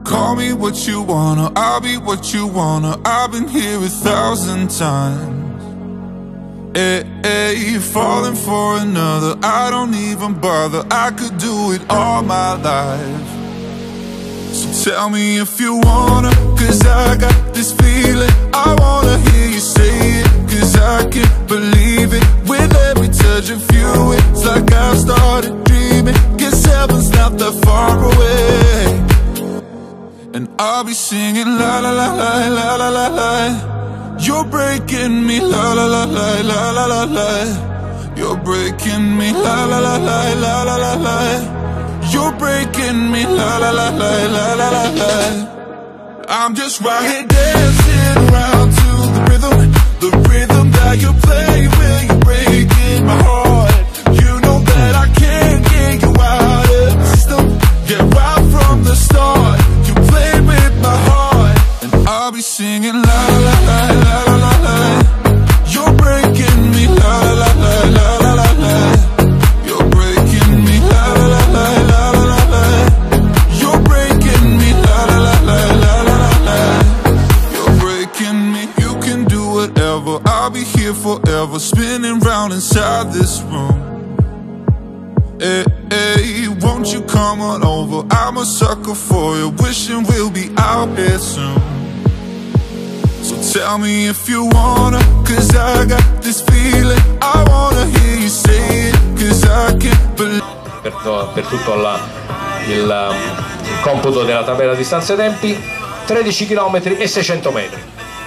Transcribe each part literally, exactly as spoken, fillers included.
Call me what you wanna, I'll be what you wanna. I've been here a thousand times. Hey, hey, falling for another, I don't even bother. I could do it all my life. So tell me if you wanna, cause I got this feeling. I wanna hear you say it, cause I can't believe it. With every touch of you, it's like I've started dreaming. Guess heaven's not that far away. And I'll be singing la la la la la la la la. You're breaking me la la la la la la la la. You're breaking me la la la la la la la la. You're breaking me la la la la la la la la. I'm just right here dancing around to the rhythm, the rhythm that you play when you're breaking my heart. You know that I can't get you out of the system. Yeah, right from the start, you played with my heart. And I'll be singing la la la la la la la. You're breaking me la la la la la la la. You're breaking me la la la la la la la. You're breaking me la la la la la la la. You're breaking me. You can do whatever, I'll be here forever, spinning round inside this room. Hey, hey, won't you come on over? I'm a sucker for you, wishing we'll be out here soon. So tell me if you wanna, cause I got this feeling. I wanna hear you say it, cause I can't believe. Per, per tutto la, il, il computo della tabella distanze e tempi, tredici chilometri e seicento metri.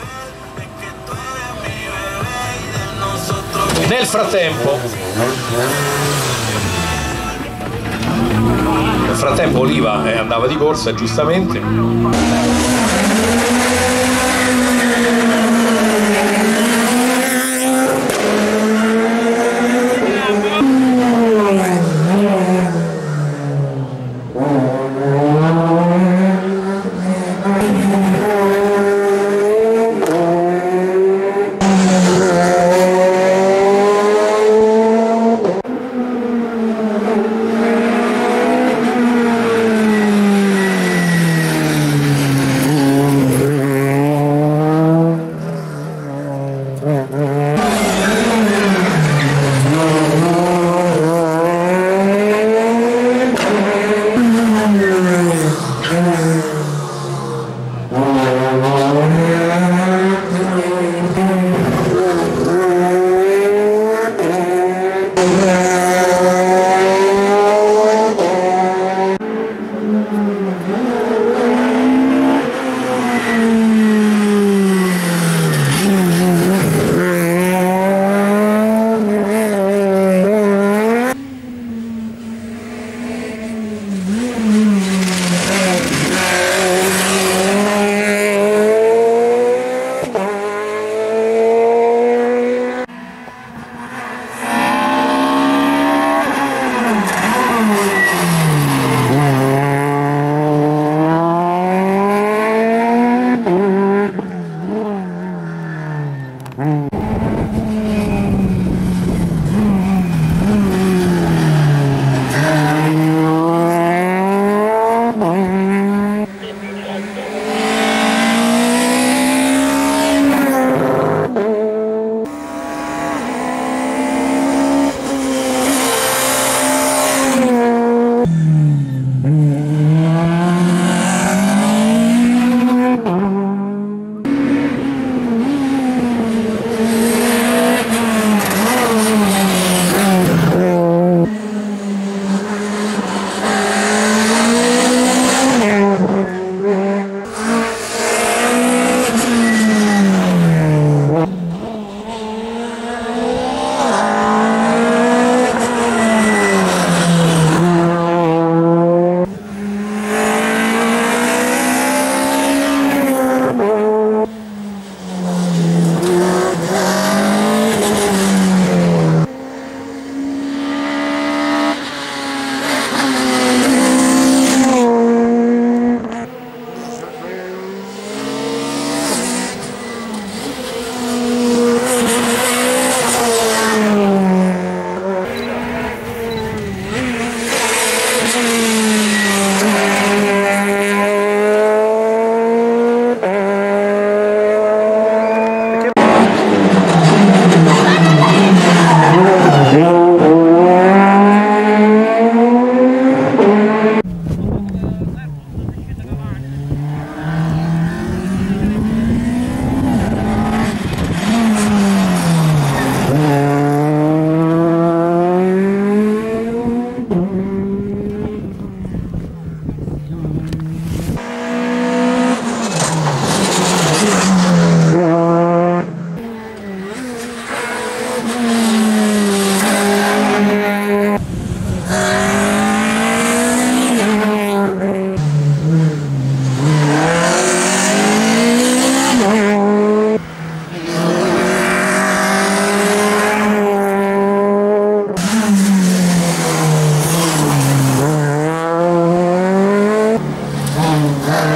Nel frattempo Nel frattempo Oliva eh, andava di corsa, giustamente.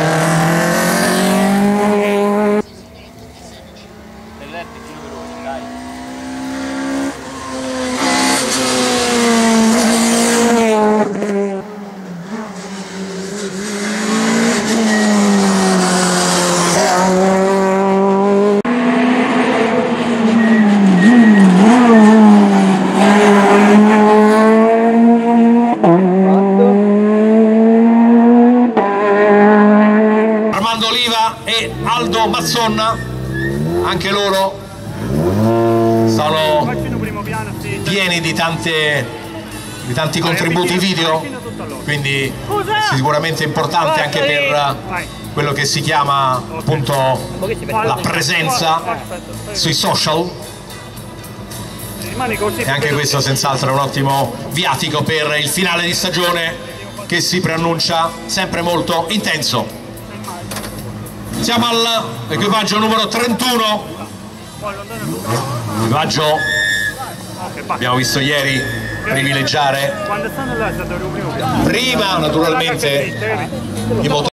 Armando Oliva e Aldo Mazzonna, anche loro sono pieni di, tante, di tanti contributi video, quindi sicuramente importante anche per quello che si chiama appunto la presenza sui social, e anche questo senz'altro è un ottimo viatico per il finale di stagione che si preannuncia sempre molto intenso. Siamo all'equipaggio numero trentuno, equipaggio abbiamo visto ieri privilegiare prima naturalmente i motori